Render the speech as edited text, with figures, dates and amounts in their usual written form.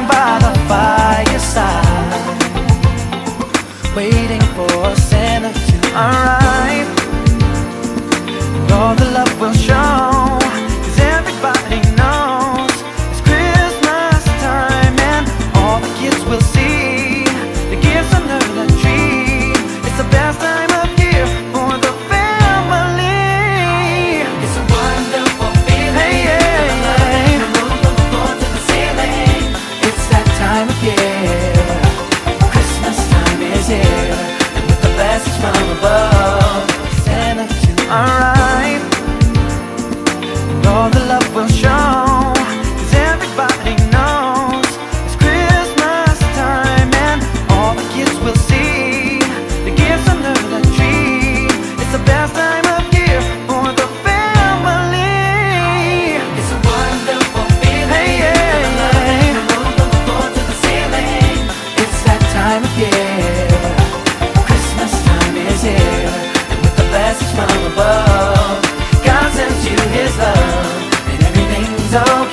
by the fireside, waiting for Santa to arrive. And all the love will show, 'cause everybody knows it's Christmas time, and all the kids will see the gifts under the tree. It's the best time of year for the family. It's a wonderful feeling. Hey, yeah, yeah. The moon from the floor to the ceiling. It's that time of year. Christmas time is here, and with the blessings from above, Santa to arrive. And all the love will show, 'cause everybody knows it's Christmas time, and all the kids will see the gifts under the tree. It's the best time of year for the family. It's a wonderful feeling. Hey, yeah, yeah. The moon from the floor to the ceiling. It's that time of year. Christmas time is here, and with the blessings from above, God sends you His love, and everything's over.